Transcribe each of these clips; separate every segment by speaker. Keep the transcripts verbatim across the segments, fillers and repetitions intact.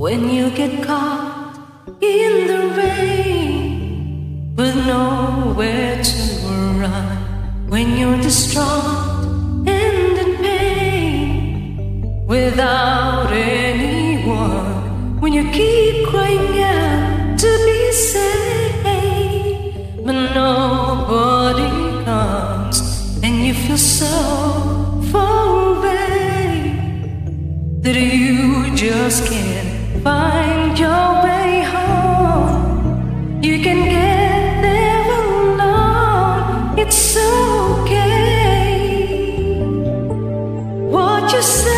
Speaker 1: When you get caught in the rain with nowhere to run, when you're distraught and in pain without anyone, when you keep crying out to be saved, but nobody comes, and you feel so far away that you just can't find your way home. You can get there alone, it's okay. What you say,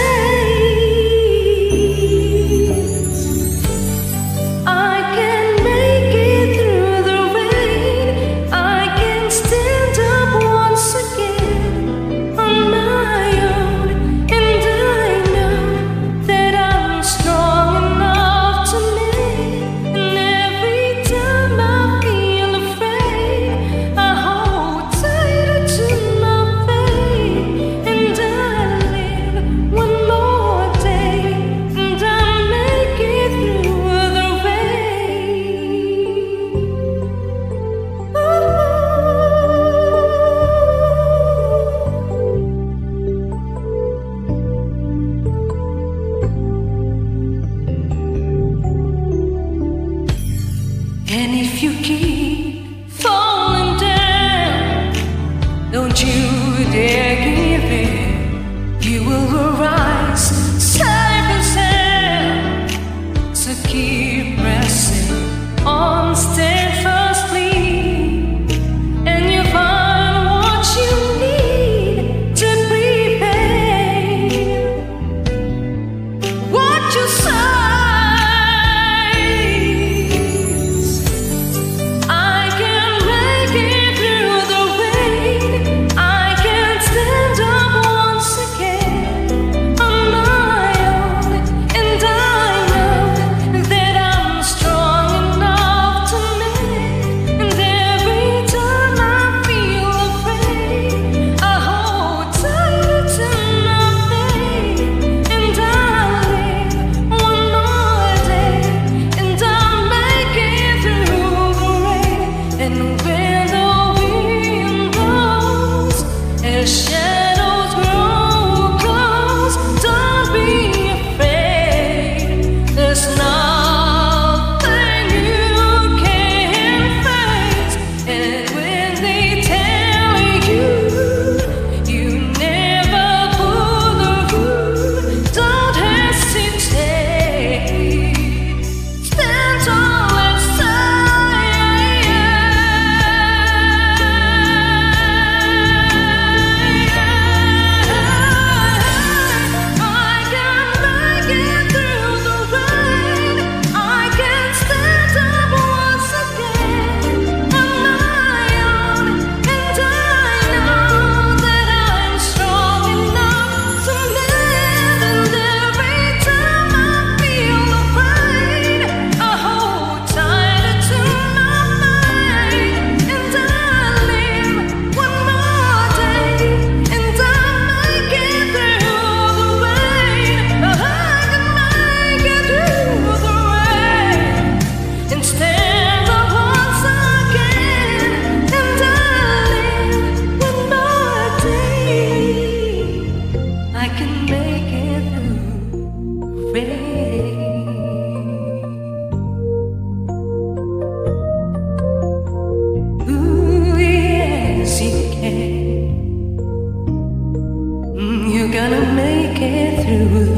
Speaker 1: I can make it through the rain, I can stand up once again on my own, and I know that I'm strong enough to make. And every time I feel afraid, I hold tighter to my faith, and I live one more day, and I make it through the rain. And if you keep falling down, don't you dare give in. You will rise safe and sound. So keep pressing on steadfastly, and you find what you need to prepare. What you say, I can make it through the rain, I can stand up once again on my own, and I know that I'm strong enough to make. And every time I feel afraid, I hold tighter to my faith, and I live one more day, and I make it through the rain. And when the wind blows and shadows grow close, don't be afraid. There's nothing you can't face. And when they tell you you never pull the root, don't hesitate. Stand tall and say, I can make it through the rain, I can stand up once again on my own, and I know that I'm strong enough to live. And every time I feel afraid, I hold tighter to my faith, and I live one more day, and I make it through the rain. I can make it through the rain, and stand up once again, and I live one more day. I can make it through the rain. Ooh, yes, you can. Mm, You're gonna make it through